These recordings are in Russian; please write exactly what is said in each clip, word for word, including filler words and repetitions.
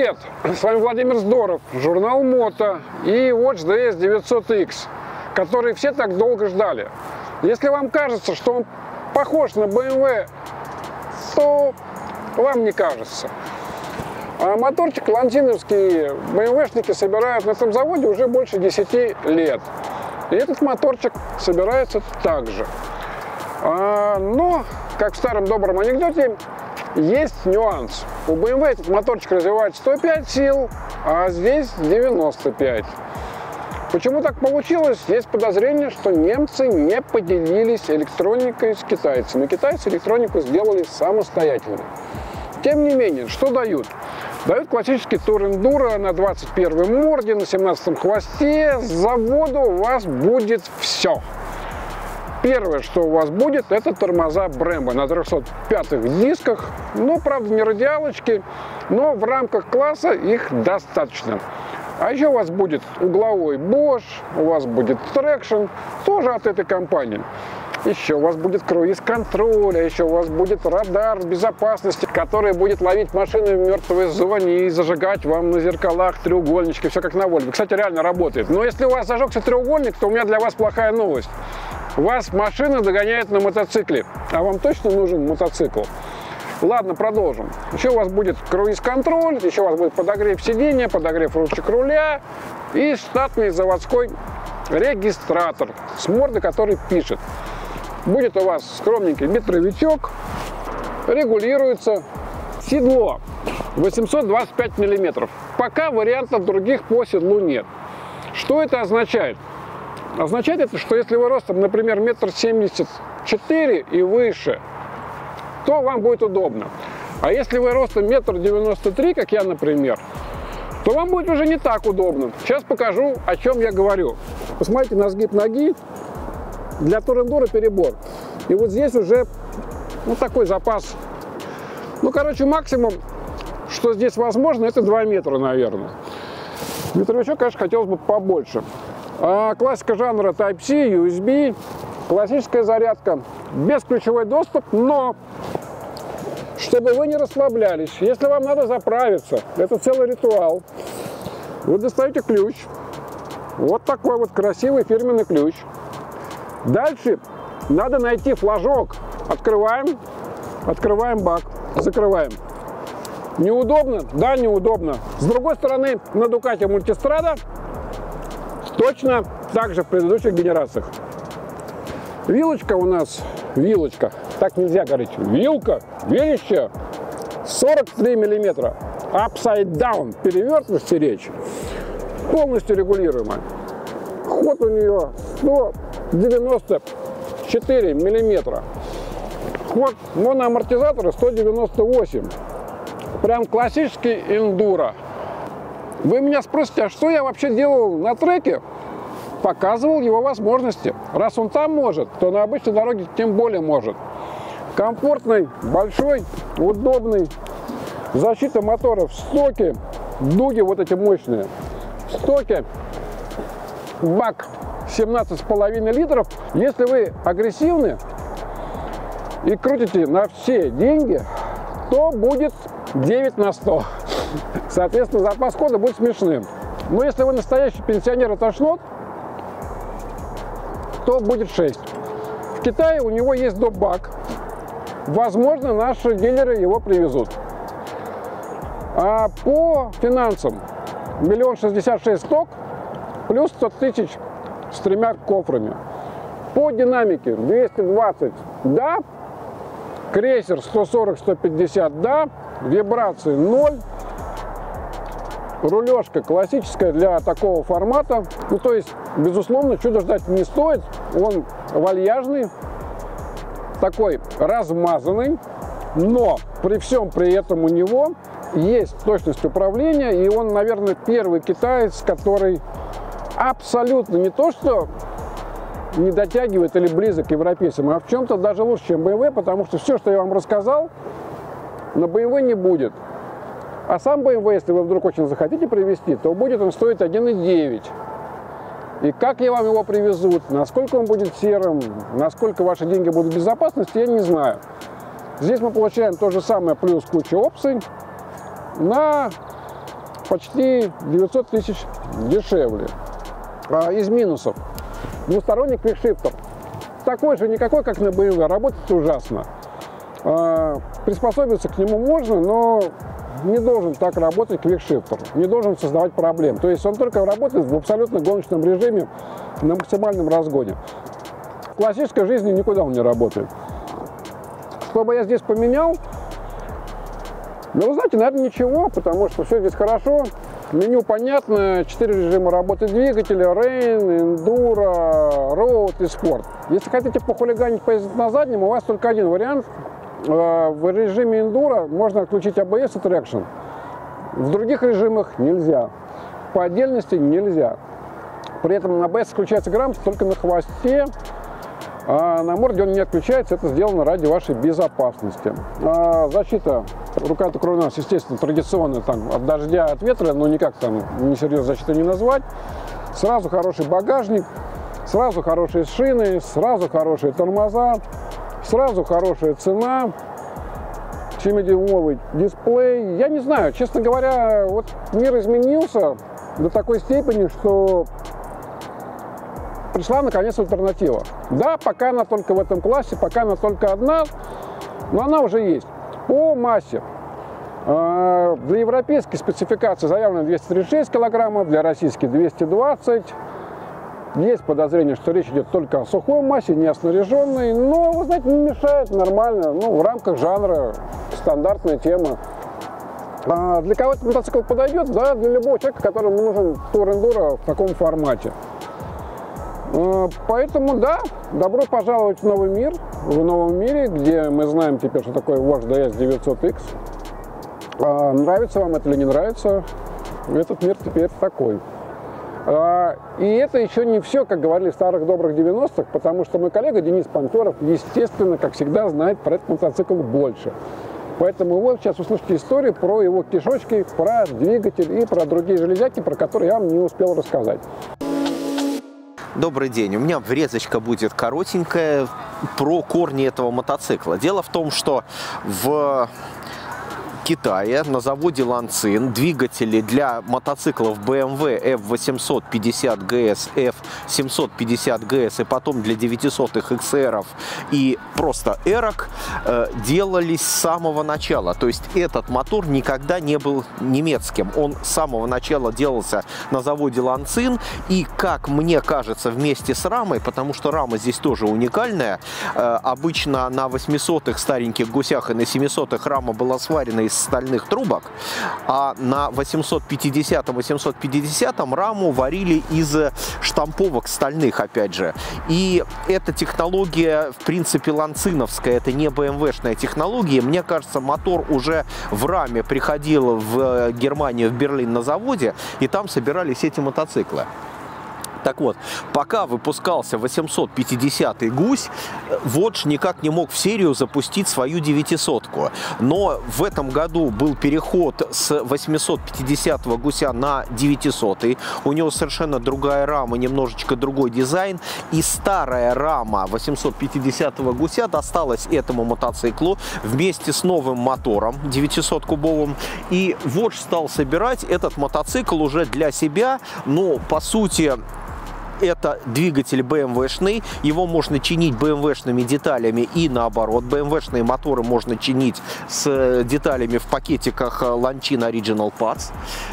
привет! С вами Владимир Здоров, журнал Мото и Watch ди эс девятьсот икс, который все так долго ждали. Если вам кажется, что он похож на бэ эм вэ, то вам не кажется. А моторчик лонтиновский бэ эм вэ-шники собирают на этом заводе уже больше десяти лет. И этот моторчик собирается так же. А, но, как в старом добром анекдоте, есть нюанс. У бэ эм вэ этот моторчик развивает сто пять сил, а здесь девяносто пять. Почему так получилось? Есть подозрение, что немцы не поделились электроникой с китайцами. Китайцы электронику сделали самостоятельно. Тем не менее, что дают? Дают классический тур-эндуро на двадцать первом морде, на семнадцатом хвосте. С завода у вас будет все. Первое, что у вас будет, это тормоза Brembo на трехсот пятых дисках. Ну, правда, не радиалочки, но в рамках класса их достаточно. А еще у вас будет угловой Bosch, у вас будет Traction, тоже от этой компании. Еще у вас будет круиз-контроль, а еще у вас будет радар безопасности, который будет ловить машины в мертвой зоне и зажигать вам на зеркалах треугольнички, все как на Volvo. Кстати, реально работает. Но если у вас зажегся треугольник, то у меня для вас плохая новость. Вас машина догоняет на мотоцикле, а вам точно нужен мотоцикл? Ладно, продолжим. Еще у вас будет круиз-контроль, еще у вас будет подогрев сидения, подогрев ручек руля и штатный заводской регистратор с мордой, который пишет. Будет у вас скромненький метровичок, регулируется. Седло восемьсот двадцать пять миллиметров. Пока вариантов других по седлу нет. Что это означает? Означает это, что если вы ростом, например, метр семьдесят четыре и выше, то вам будет удобно. А если вы ростом метр девяносто три, как я, например, то вам будет уже не так удобно. Сейчас покажу, о чем я говорю. Посмотрите на сгиб ноги. Для тур-эндуро перебор. И вот здесь уже ну, такой запас. Ну, короче, максимум, что здесь возможно, это два метра, наверное. Метровичок, конечно, хотелось бы побольше. А классика жанра Type-C, ю эс би, классическая зарядка, бесключевой доступ, но чтобы вы не расслаблялись, если вам надо заправиться, это целый ритуал, вы достаете ключ, вот такой вот красивый фирменный ключ. Дальше надо найти флажок, открываем, открываем бак, закрываем. Неудобно? Да, неудобно. С другой стороны, на Ducati Multistrada точно так же в предыдущих генерациях. Вилочка у нас, вилочка, так нельзя говорить, вилка, вилище, сорок три миллиметра, upside down, перевертываешься речь, полностью регулируемая. Ход у нее сто девяносто четыре миллиметра, ход моноамортизатора сто девяносто восемь, прям классический эндуро. Вы меня спросите, а что я вообще делал на треке? Показывал его возможности. Раз он там может, то на обычной дороге тем более может. Комфортный, большой, удобный. Защита мотора в стоке. Дуги вот эти мощные. В стоке. Бак семнадцать с половиной литров. Если вы агрессивны и крутите на все деньги, то будет девять на сто. Соответственно, запас хода будет смешным. Но если вы настоящий пенсионер и тошнот, то будет шесть. В Китае у него есть доп-бак. Возможно, наши дилеры его привезут. А по финансам миллион шестьдесят шесть сток плюс сто тысяч с тремя кофрами. По динамике двести двадцать, да. Крейсер сто сорок — сто пятьдесят, да. Вибрации ноль. Рулежка классическая для такого формата. Ну, то есть, безусловно, чудо ждать не стоит. Он вальяжный, такой размазанный. Но при всем при этом у него есть точность управления. И он, наверное, первый китаец, который абсолютно не то, что не дотягивает или близок к европейцам, а в чем-то даже лучше, чем бэ эм вэ, потому что все, что я вам рассказал, на бэ эм вэ не будет. А сам бэ эм вэ, если вы вдруг очень захотите привезти, то будет он стоить один и девять. И как я вам его привезут, насколько он будет серым, насколько ваши деньги будут в безопасности, я не знаю. Здесь мы получаем то же самое, плюс куча опций на почти девятьсот тысяч дешевле. А из минусов. Двусторонний квикшифтер. Такой же, никакой, как на бэ эм вэ, работает ужасно. А, приспособиться к нему можно, но не должен так работать квикшифтер, не должен создавать проблем. То есть он только работает в абсолютно гоночном режиме на максимальном разгоне. В классической жизни никуда он не работает. Что бы я здесь поменял? Ну, вы знаете, наверное, ничего, потому что все здесь хорошо. Меню понятно, четыре режима работы двигателя: Rain, Enduro, Road и Sport. Если хотите похулиганить, поездить на заднем, у вас только один вариант. В режиме Enduro можно отключить а бэ эс и Traction. В других режимах нельзя. По отдельности нельзя. При этом а бэ эс включается грамотно только на хвосте, а на морде он не отключается. Это сделано ради вашей безопасности. А защита рука-то кроме нас, естественно, традиционная, там, от дождя, от ветра, но никак там несерьезно защиты не назвать. Сразу хороший багажник, сразу хорошие шины, сразу хорошие тормоза. Сразу хорошая цена, семидюймовый дисплей. Я не знаю, честно говоря, вот мир изменился до такой степени, что пришла наконец альтернатива. Да, пока она только в этом классе, пока она только одна, но она уже есть. По массе. Для европейской спецификации заявлено двести тридцать шесть килограммов, для российской двести двадцать. Есть подозрение, что речь идет только о сухой массе, не о снаряженной, но, вы знаете, не мешает, нормально, ну, в рамках жанра, стандартная тема. А для кого этот мотоцикл подойдет? Да, для любого человека, которому нужен тур-эндуро в таком формате. А, поэтому, да, добро пожаловать в новый мир, в новом мире, где мы знаем теперь, что такое Watch ди эс девятьсот икс. А, нравится вам это или не нравится, этот мир теперь такой. И это еще не все, как говорили в старых добрых девяностых, потому что мой коллега Денис Панферов, естественно, как всегда, знает про этот мотоцикл больше. Поэтому вот сейчас услышите историю про его кишочки, про двигатель и про другие железяки, про которые я вам не успел рассказать. Добрый день. У меня врезочка будет коротенькая про корни этого мотоцикла. Дело в том, что в Китае на заводе Lanzin двигатели для мотоциклов бэ эм вэ эф восемьсот пятьдесят джи эс, эф семьсот пятьдесят джи эс и потом для девятисотых икс эр и просто эрок э, делались с самого начала. То есть этот мотор никогда не был немецким. Он с самого начала делался на заводе Lanzin, и, как мне кажется, вместе с рамой, потому что рама здесь тоже уникальная. Э, обычно на восьмисотых стареньких гусях и на семисотых рама была сварена из стальных трубок, а на восемьсот пятидесятом восемьсот пятидесятом раму варили из штамповок стальных, опять же. И эта технология, в принципе, ланциновская, это не бэ эм вэ-шная технология. Мне кажется, мотор уже в раме приходил в Германию, в Берлин на заводе, и там собирались эти мотоциклы. Так вот, пока выпускался восемьсот пятидесятый гусь, Watch никак не мог в серию запустить свою девятисотку. Но в этом году был переход с восьмисот пятидесятого гуся на девятисотый. У него совершенно другая рама, немножечко другой дизайн. И старая рама восемьсот пятидесятого гуся досталась этому мотоциклу вместе с новым мотором девятисот-кубовым. И Watch стал собирать этот мотоцикл уже для себя, но по сути это двигатель бэ эм вэ-шный, его можно чинить бэ эм вэ-шными деталями и наоборот. бэ эм вэ-шные моторы можно чинить с деталями в пакетиках Lanzin Original Parts.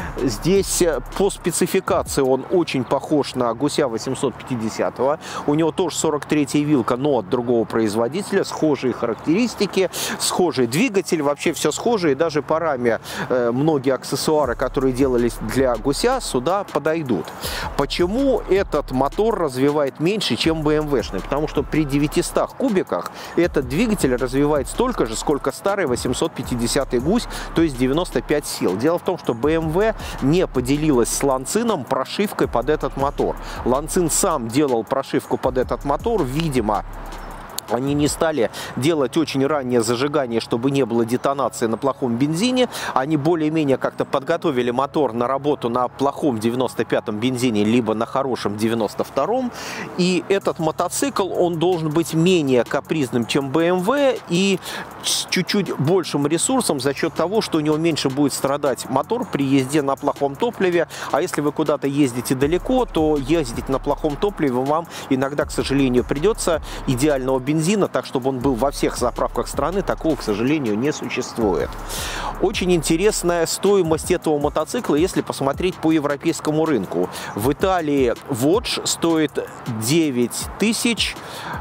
Здесь по спецификации он очень похож на гуся восемьсот пятидесятого. У него тоже сорок третья вилка, но от другого производителя. Схожие характеристики, схожий двигатель, вообще все схоже. И даже по раме э, многие аксессуары, которые делались для гуся, сюда подойдут. Почему этот мотор развивает меньше, чем бэ эм вэ-шный? Потому что при девятистах кубиках этот двигатель развивает столько же, сколько старый восемьсот пятидесятый гусь, то есть девяносто пять сил. Дело в том, что бэ эм вэ не поделилась с Lanzin прошивкой под этот мотор. Lanzin сам делал прошивку под этот мотор, видимо, Они не стали делать очень раннее зажигание, чтобы не было детонации на плохом бензине. Они более-менее как-то подготовили мотор на работу на плохом девяносто пятом бензине, либо на хорошем девяносто втором. И этот мотоцикл, он должен быть менее капризным, чем бэ эм вэ, и с чуть-чуть большим ресурсом за счет того, что у него меньше будет страдать мотор при езде на плохом топливе. А если вы куда-то ездите далеко, то ездить на плохом топливе вам иногда, к сожалению, придется. Идеального бензина, так чтобы он был во всех заправках страны, такого, к сожалению, не существует. Очень интересная стоимость этого мотоцикла, если посмотреть по европейскому рынку. В Италии Watch стоит девять тысяч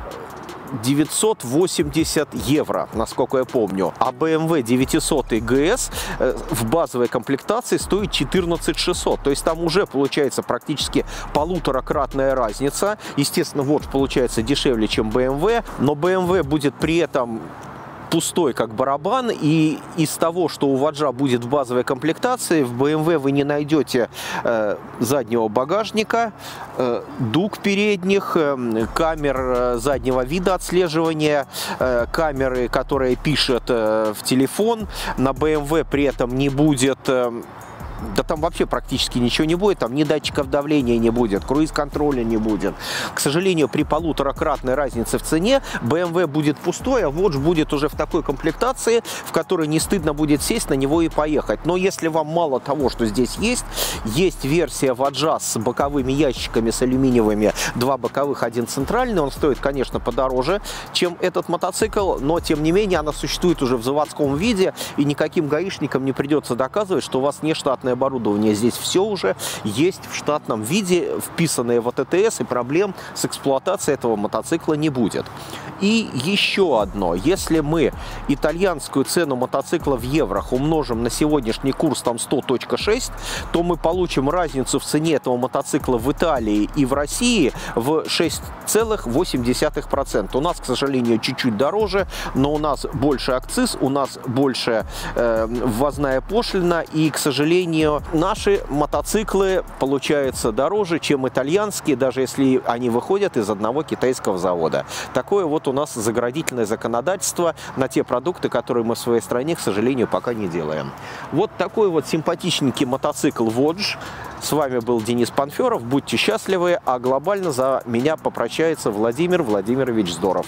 девятьсот восемьдесят евро, насколько я помню. А бэ эм вэ девятьсот джи эс в базовой комплектации стоит четырнадцать тысяч шестьсот. То есть там уже получается практически полуторакратная разница. Естественно, вот получается дешевле, чем бэ эм вэ, но бэ эм вэ будет при этом пустой, как барабан, и из того, что у Воджа будет в базовой комплектации, в бэ эм вэ вы не найдете э, заднего багажника, э, дуг передних, э, камер э, заднего вида отслеживания, э, камеры, которые пишут э, в телефон. На бэ эм вэ при этом не будет... Э, Да там вообще практически ничего не будет, там ни датчиков давления не будет, круиз-контроля не будет. К сожалению, при полуторакратной разнице в цене бэ эм вэ будет пустой, а Watch будет уже в такой комплектации, в которой не стыдно будет сесть на него и поехать. Но если вам мало того, что здесь есть, есть версия Watch с боковыми ящиками, с алюминиевыми, два боковых, один центральный. Он стоит, конечно, подороже, чем этот мотоцикл, но тем не менее она существует уже в заводском виде, и никаким гаишникам не придется доказывать, что у вас не штатное оборудование. Здесь все уже есть в штатном виде, вписанное в а тэ тэ эс, и проблем с эксплуатацией этого мотоцикла не будет. И еще одно. Если мы итальянскую цену мотоцикла в еврох умножим на сегодняшний курс там сто целых шесть, то мы получим разницу в цене этого мотоцикла в Италии и в России в шесть целых восемь десятых процента. У нас, к сожалению, чуть-чуть дороже, но у нас больше акциз, у нас больше э, ввозная пошлина, и, к сожалению, наши мотоциклы получаются дороже, чем итальянские, даже если они выходят из одного китайского завода. Такое вот у нас заградительное законодательство на те продукты, которые мы в своей стране, к сожалению, пока не делаем. Вот такой вот симпатичненький мотоцикл Watch. С вами был Денис Панферов. Будьте счастливы, а глобально за меня попрощается Владимир Владимирович Здоров.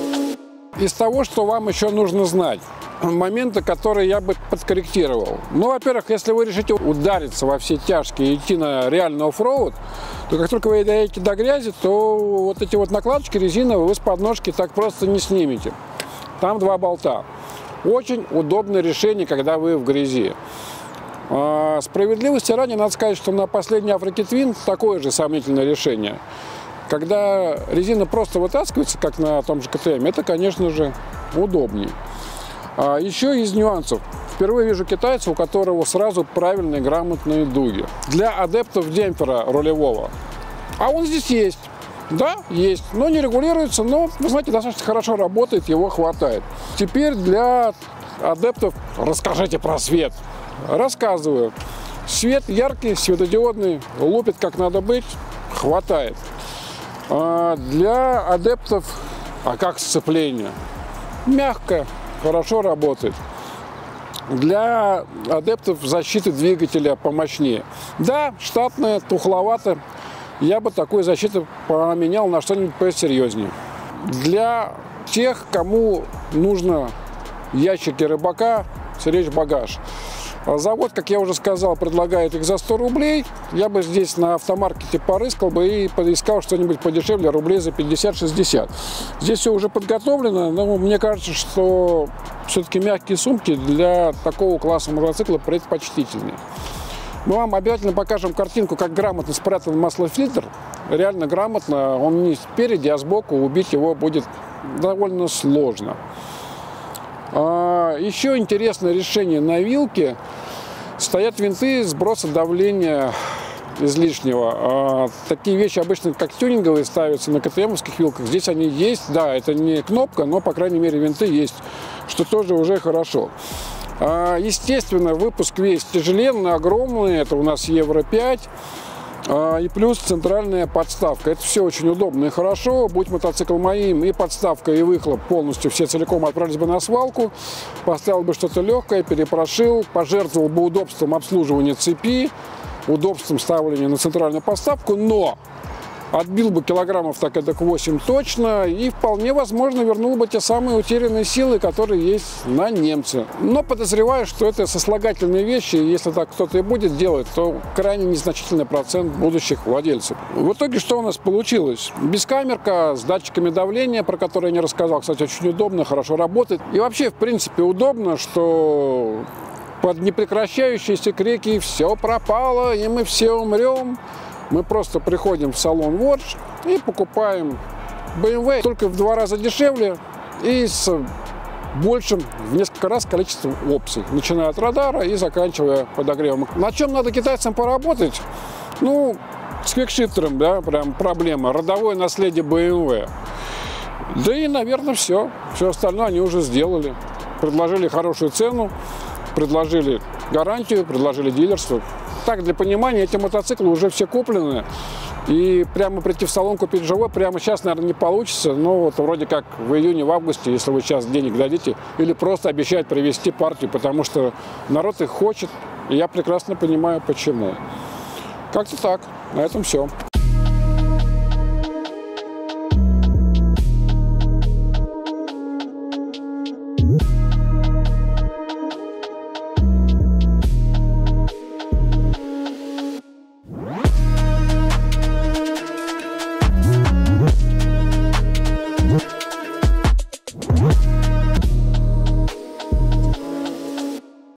Из того, что вам еще нужно знать, моменты, которые я бы подкорректировал. Ну, во-первых, если вы решите удариться во все тяжкие и идти на реальный оффроуд, то как только вы доедете до грязи, то вот эти вот накладочки резиновые вы с подножки так просто не снимете. Там два болта. Очень удобное решение, когда вы в грязи. А, справедливости ради надо сказать, что на последний Africa Twin такое же сомнительное решение. Когда резина просто вытаскивается, как на том же ка тэ эм, это, конечно же, удобнее. А еще из нюансов. Впервые вижу китайца, у которого сразу правильные грамотные дуги. Для адептов демпфера рулевого. А он здесь есть. Да, есть. Но не регулируется, но, вы знаете, достаточно хорошо работает, его хватает. Теперь для адептов расскажите про свет. Рассказываю. Свет яркий, светодиодный, лупит как надо быть, хватает. А для адептов, а как сцепление? Мягко, хорошо работает. Для адептов защиты двигателя помощнее. Да, штатная, тухловато. Я бы такой защиты поменял на что-нибудь посерьезнее. Для тех, кому нужно ящики рыбака, стеречь багаж. Завод, как я уже сказал, предлагает их за сто рублей. Я бы здесь на автомаркете порыскал бы и поискал что-нибудь подешевле, рублей за пятьдесят-шестьдесят. Здесь все уже подготовлено, но мне кажется, что все-таки мягкие сумки для такого класса мотоцикла предпочтительнее. Мы вам обязательно покажем картинку, как грамотно спрятан маслофильтр. Реально грамотно, он не спереди, а сбоку, убить его будет довольно сложно. Еще интересное решение на вилке. Стоят винты сброса давления излишнего. Такие вещи обычно как тюнинговые ставятся на ка тэ эмовских вилках. Здесь они есть. Да, это не кнопка, но, по крайней мере, винты есть, что тоже уже хорошо. Естественно, выпуск весь тяжеленный, огромный. Это у нас евро пять. И плюс центральная подставка. Это все очень удобно и хорошо. Будь мотоцикл моим, и подставка, и выхлоп полностью все целиком отправились бы на свалку. Поставил бы что-то легкое, перепрошил, пожертвовал бы удобством обслуживания цепи, удобством ставления на центральную подставку, но отбил бы килограммов так эдак восемь точно и вполне возможно вернул бы те самые утерянные силы, которые есть на немце. Но подозреваю, что это сослагательные вещи, и если так кто-то и будет делать, то крайне незначительный процент будущих владельцев. В итоге что у нас получилось? Бескамерка с датчиками давления, про которые я не рассказал, кстати, очень удобно, хорошо работает. И вообще, в принципе, удобно, что под непрекращающиеся крики «все пропало, и мы все умрем», мы просто приходим в салон Watch и покупаем бэ эм вэ только в два раза дешевле и с большим в несколько раз количеством опций, начиная от радара и заканчивая подогревом. На чем надо китайцам поработать? Ну, с квикшифтером, да, прям проблема. Родовое наследие бэ эм вэ. Да и, наверное, все. Все остальное они уже сделали. Предложили хорошую цену, предложили гарантию, предложили дилерство. Так, для понимания, эти мотоциклы уже все куплены, и прямо прийти в салон купить живой прямо сейчас, наверное, не получится, но вот вроде как в июне, в августе, если вы сейчас денег дадите, или просто обещают привезти партию, потому что народ их хочет, и я прекрасно понимаю, почему. Как-то так, на этом все.